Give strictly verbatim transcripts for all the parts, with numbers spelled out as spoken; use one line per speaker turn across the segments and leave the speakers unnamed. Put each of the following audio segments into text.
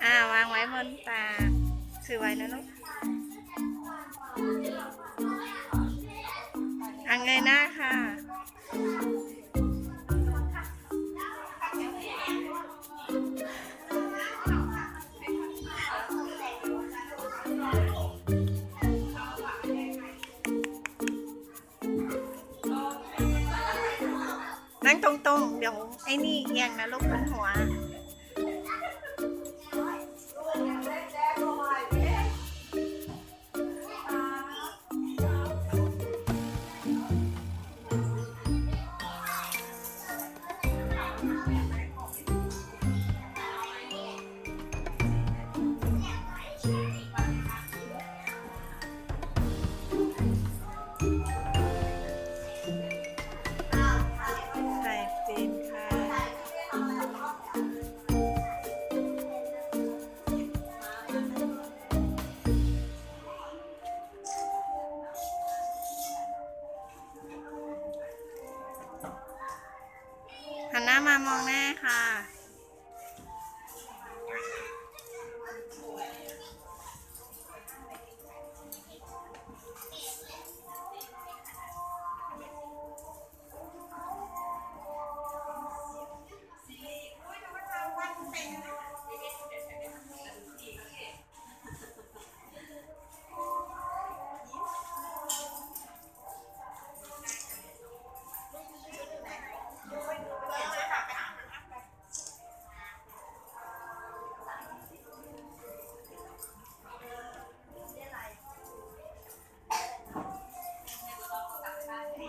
อ่าวางไว้บนปากถือไว้นะลูกอังเงยหน้าค่ะนั่งตรงๆเดี๋ยวไอ้นี่เอียงนะลูกบนหัวหันหน้ามามองหน้าค่ะ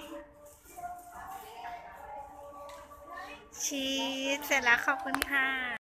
ชีสเสร็จแล้วขอบคุณค่ะ